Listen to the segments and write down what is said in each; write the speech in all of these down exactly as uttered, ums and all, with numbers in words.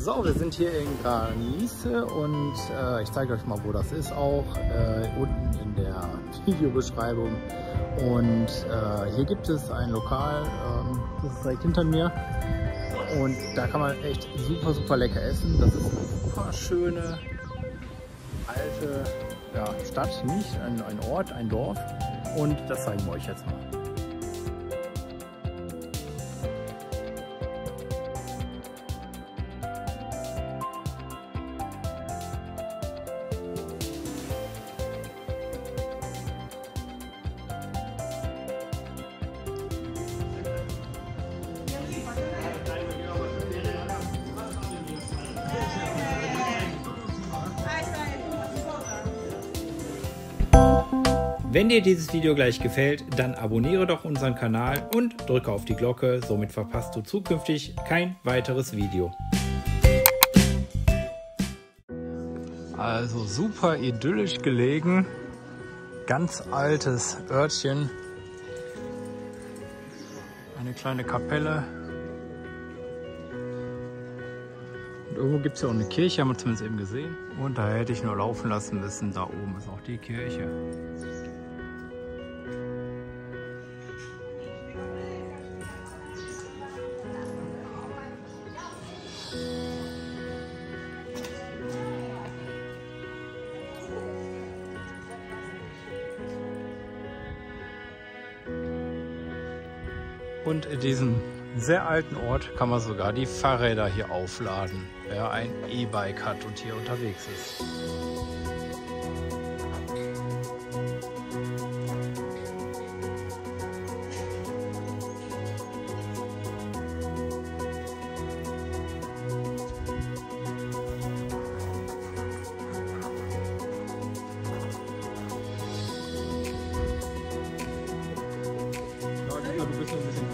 So, wir sind hier in Granice und äh, ich zeige euch mal, wo das ist auch, äh, unten in der Videobeschreibung. Und äh, hier gibt es ein Lokal, ähm, das ist direkt hinter mir. Und da kann man echt super, super lecker essen. Das ist eine super schöne, alte ja, Stadt, nicht ein, ein Ort, ein Dorf. Und das zeigen wir euch jetzt mal. Wenn dir dieses Video gleich gefällt, dann abonniere doch unseren Kanal und drücke auf die Glocke, somit verpasst du zukünftig kein weiteres Video. Also super idyllisch gelegen, ganz altes Örtchen, eine kleine Kapelle. Und irgendwo gibt es ja auch eine Kirche, haben wir zumindest eben gesehen. Und da hätte ich nur laufen lassen müssen, da oben ist auch die Kirche. Und in diesem sehr alten Ort kann man sogar die Fahrräder hier aufladen, wer ein E-Bike hat und hier unterwegs ist. Du bist ein bisschen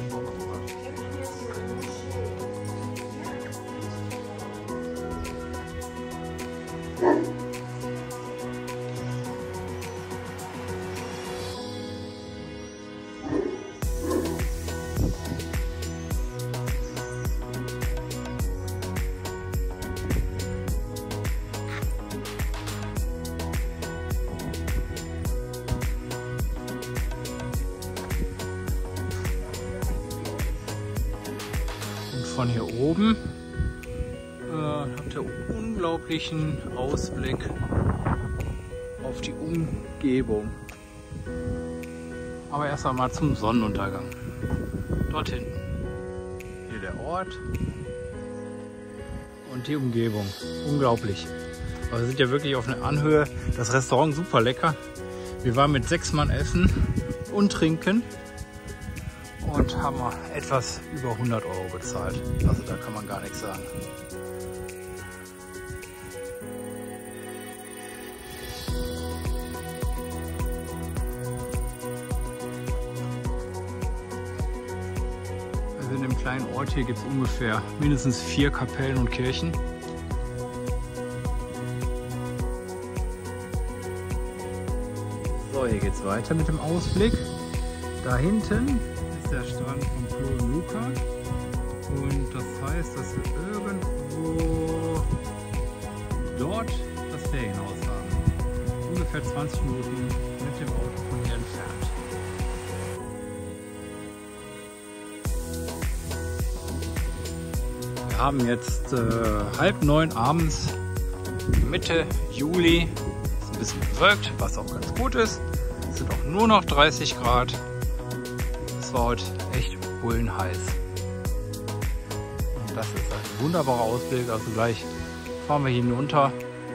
von hier oben äh, habt ihr unglaublichen Ausblick auf die Umgebung. Aber erst einmal zum Sonnenuntergang. Dort hinten. Hier der Ort und die Umgebung. Unglaublich. Aber wir sind ja wirklich auf einer Anhöhe. Das Restaurant super lecker. Wir waren mit sechs Mann essen und trinken. Und haben wir etwas über hundert Euro bezahlt. Also da kann man gar nichts sagen. Also in dem kleinen Ort hier gibt es ungefähr mindestens vier Kapellen und Kirchen. So, hier geht es weiter mit dem Ausblick. Da hinten der Strand von Plo und Luca und das heißt, dass wir irgendwo dort das Ferienhaus haben. Ungefähr zwanzig Minuten mit dem Auto von hier entfernt. Wir haben jetzt äh, halb neun abends, Mitte Juli. Ist ein bisschen bewölkt, was auch ganz gut ist. Es sind auch nur noch dreißig Grad. Es war heute echt bullenheiß. Und das ist ein wunderbarer Ausblick. Also gleich fahren wir hinunter.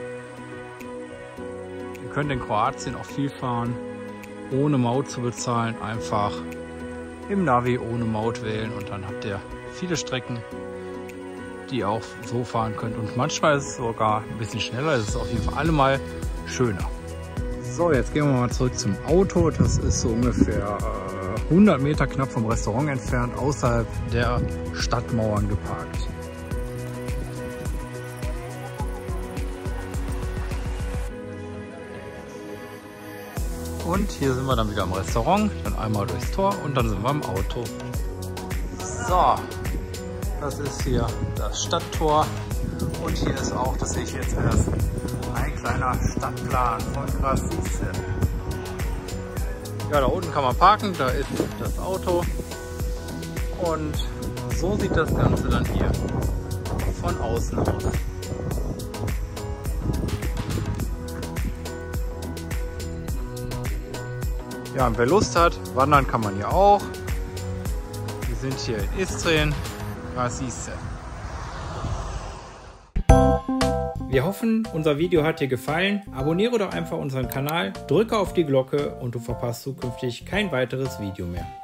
Ihr könnt in Kroatien auch viel fahren, ohne Maut zu bezahlen. Einfach im Navi ohne Maut wählen und dann habt ihr viele Strecken, die ihr auch so fahren könnt. Und manchmal ist es sogar ein bisschen schneller. Es ist auf jeden Fall allemal schöner. So, jetzt gehen wir mal zurück zum Auto. Das ist so ungefähr äh, hundert Meter knapp vom Restaurant entfernt, außerhalb der Stadtmauern geparkt. Und hier sind wir dann wieder am Restaurant, dann einmal durchs Tor und dann sind wir im Auto. So, Das ist hier das Stadttor und hier ist auch, das sehe ich jetzt erst, ein kleiner Stadtplan von Grassisse. Ja, da unten kann man parken, da ist das Auto und so sieht das Ganze dann hier von außen aus. Ja, und wer Lust hat, wandern kann man hier auch. Wir sind hier in Istrien, Grassisse. Wir hoffen, unser Video hat dir gefallen. Abonniere doch einfach unseren Kanal, drücke auf die Glocke und du verpasst zukünftig kein weiteres Video mehr.